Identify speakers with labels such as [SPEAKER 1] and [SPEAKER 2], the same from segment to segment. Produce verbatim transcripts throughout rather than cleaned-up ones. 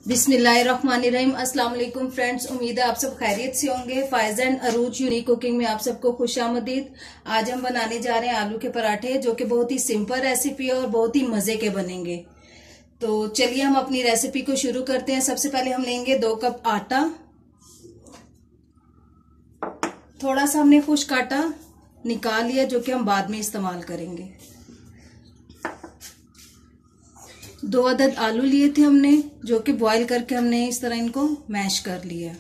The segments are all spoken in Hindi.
[SPEAKER 1] बिस्मिल्लाहिर्रहमानिर्रहीम। अस्सलाम वालेकुम फ्रेंड्स, उम्मीद है आप सब खैरियत से होंगे। Faiza and Arooj unique cooking में आप सबको खुशामदीद। आज हम बनाने जा रहे हैं आलू के पराठे, जो कि बहुत ही सिंपल रेसिपी है और बहुत ही मजे के बनेंगे। तो चलिए हम अपनी रेसिपी को शुरू करते हैं। सबसे पहले हम लेंगे दो कप आटा। थोड़ा सा हमने खुश्क आटा निकाल लिया, जो कि हम बाद में इस्तेमाल करेंगे। दो अदद आलू लिए थे हमने, जो कि बॉईल करके हमने इस तरह इनको मैश कर लिया।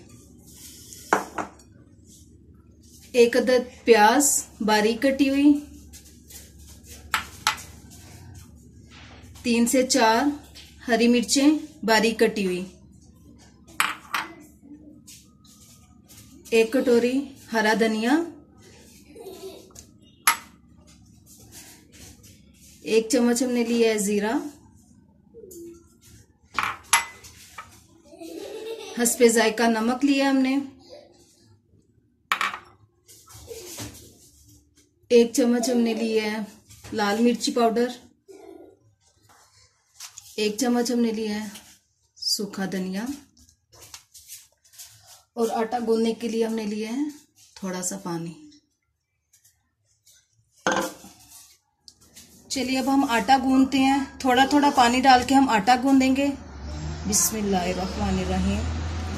[SPEAKER 1] एक अदद प्याज बारीक कटी हुई, तीन से चार हरी मिर्चें बारीक कटी हुई, एक कटोरी हरा धनिया, एक चम्मच हमने लिया है जीरा, हस्बे जायका नमक लिया हमने, एक चम्मच हमने लिया है लाल मिर्ची पाउडर, एक चम्मच हमने लिया है सूखा धनिया, और आटा गूंदने के लिए हमने लिया है थोड़ा सा पानी। चलिए अब हम आटा गूंदते हैं। थोड़ा थोड़ा पानी डाल के हम आटा गूंदेंगे। बिस्मिल्लाहिर्रहमानिर्रहीम।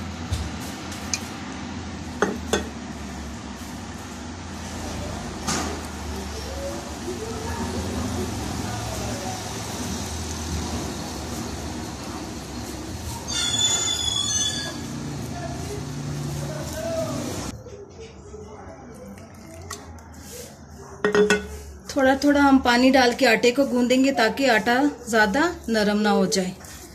[SPEAKER 1] थोड़ा थोड़ा हम पानी डाल के आटे को गूंदेंगे, ताकि आटा ज्यादा नरम ना हो जाए।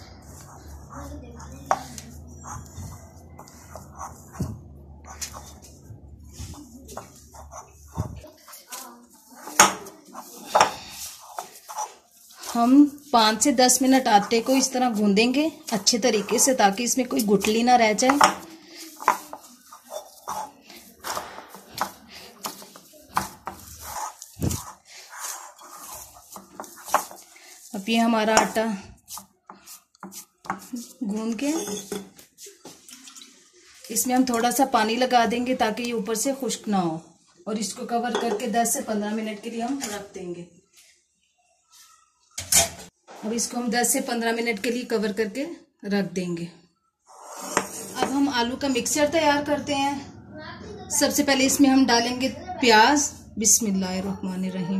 [SPEAKER 1] हम पाँच से दस मिनट आटे को इस तरह गूंदेंगे अच्छे तरीके से, ताकि इसमें कोई गुठली ना रह जाए। अब ये हमारा आटा गूंद के इसमें हम थोड़ा सा पानी लगा देंगे, ताकि ये ऊपर से खुश्क ना हो, और इसको कवर करके दस से पंद्रह मिनट के लिए हम रख देंगे। अब इसको हम दस से पंद्रह मिनट के लिए कवर करके रख देंगे। अब हम आलू का मिक्सचर तैयार करते हैं। सबसे पहले इसमें हम डालेंगे प्याज। बिस्मिल्लाहिर्रहमानिर्रहीम।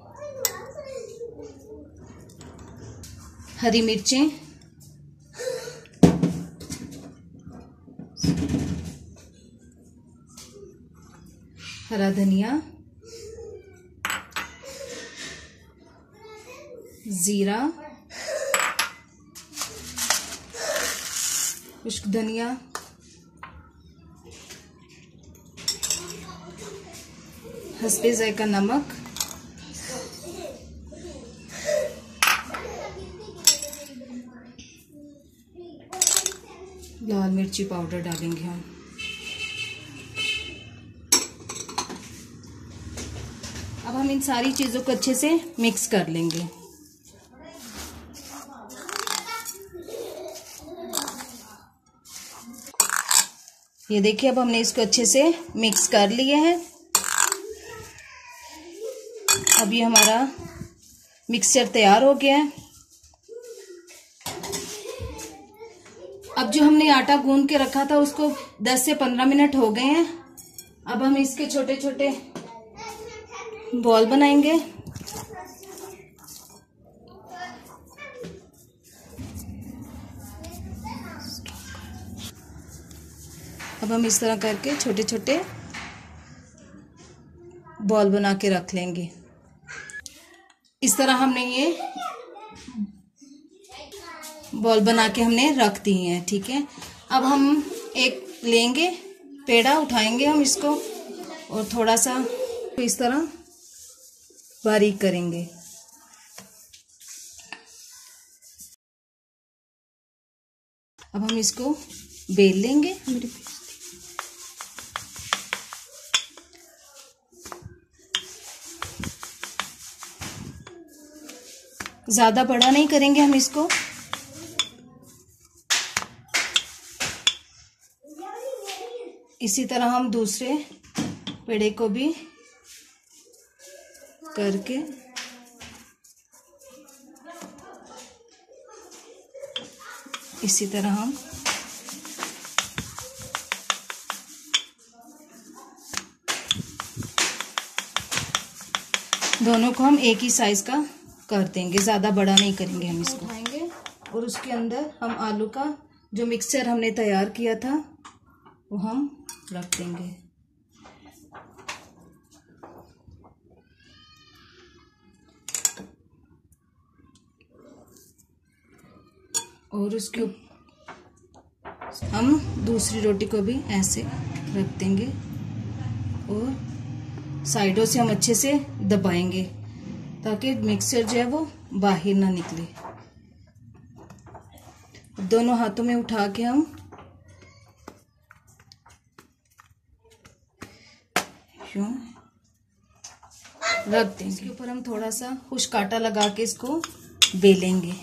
[SPEAKER 1] हरी मिर्चें, हरा धनिया, जीरा, खुश्क धनिया, हस्बे जायका नमक, लाल मिर्ची पाउडर डालेंगे हम। अब हम इन सारी चीजों को अच्छे से मिक्स कर लेंगे। ये देखिए, अब हमने इसको अच्छे से मिक्स कर लिए हैं। अब ये हमारा मिक्सचर तैयार हो गया है। अब जो हमने आटा गूंद के रखा था, उसको दस से पंद्रह मिनट हो गए हैं। अब हम इसके छोटे छोटे बॉल बनाएंगे। अब हम इस तरह करके छोटे छोटे बॉल बना के रख लेंगे। इस तरह हमने ये बॉल बना के हमने रख दी हैं, ठीक है। अब हम एक लेंगे पेड़ा, उठाएंगे हम इसको, और थोड़ा सा इस तरह बारीक करेंगे। अब हम इसको बेल लेंगे। ज्यादा बड़ा नहीं करेंगे हम इसको। इसी तरह हम दूसरे पेड़े को भी करके इसी तरह हम दोनों को हम एक ही साइज का कर देंगे, ज़्यादा बड़ा नहीं करेंगे हम इसको। उठाएंगे और उसके अंदर हम आलू का जो मिक्सचर हमने तैयार किया था वो हम रख देंगे। और उसके ऊपर हम दूसरी रोटी को भी ऐसे रख देंगे और साइडों से हम अच्छे से दबाएंगे ताकि मिक्सचर जो है वो बाहर ना निकले। दोनों हाथों में उठा के हम यूं रख देंगे। इसके ऊपर हम थोड़ा सा खुश्क आटा लगा के इसको बेलेंगे।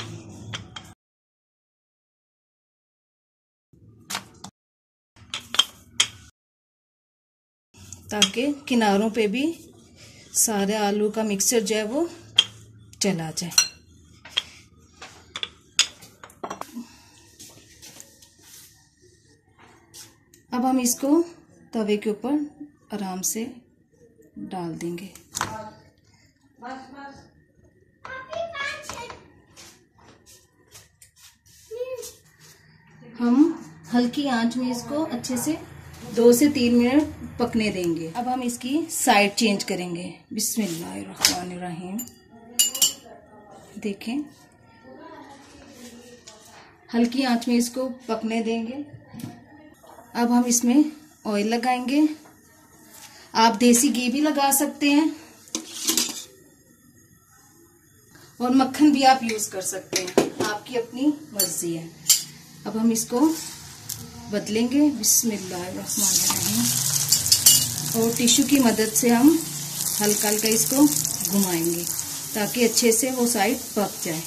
[SPEAKER 1] ताकि किनारों पे भी सारे आलू का मिक्सचर जो है वो चला जाए। अब हम इसको तवे के ऊपर आराम से डाल देंगे। हम हल्की आंच में इसको अच्छे से दो से तीन मिनट पकने देंगे। अब हम इसकी साइड चेंज करेंगे। बिस्मिल्लाहिर्रहमानिर्रहीम। देखें, हल्की आंच में इसको पकने देंगे। अब हम इसमें ऑयल लगाएंगे। आप देसी घी भी लगा सकते हैं और मक्खन भी आप यूज कर सकते हैं, आपकी अपनी मर्जी है। अब हम इसको बदलेंगे। बिस्मिल्लाहिर्रहमानिर्रहीम। और टिश्यू की मदद से हम हल्का हल्का इसको घुमाएंगे ताकि अच्छे से वो साइड पक जाए।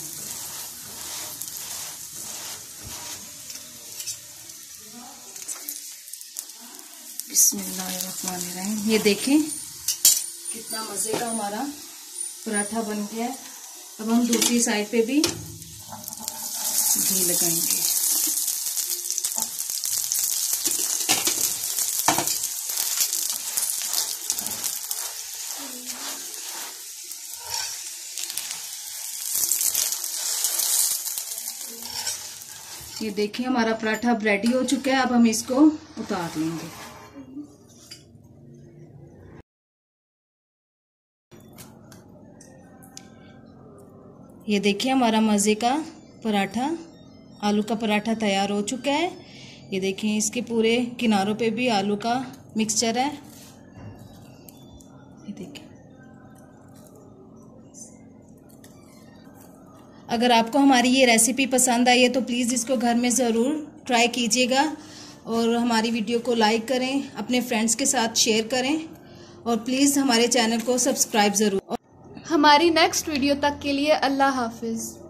[SPEAKER 1] बिस्मिल्लाहिर्रहमानिर्रहीम। ये देखें कितना मजे का हमारा पराठा बन गया है। अब हम दूसरी साइड पे भी घी लगाएंगे। ये देखिए हमारा पराठा अब रेडी हो चुका है। अब हम इसको उतार लेंगे। ये देखिए हमारा मज़े का पराठा, आलू का पराठा तैयार हो चुका है। ये देखिए इसके पूरे किनारों पे भी आलू का मिक्सचर है। ये देखिए, अगर आपको हमारी ये रेसिपी पसंद आई है तो प्लीज़ इसको घर में ज़रूर ट्राई कीजिएगा और हमारी वीडियो को लाइक करें, अपने फ्रेंड्स के साथ शेयर करें और प्लीज़ हमारे चैनल को सब्सक्राइब ज़रूर।
[SPEAKER 2] हमारी नेक्स्ट वीडियो तक के लिए अल्लाह हाफिज़।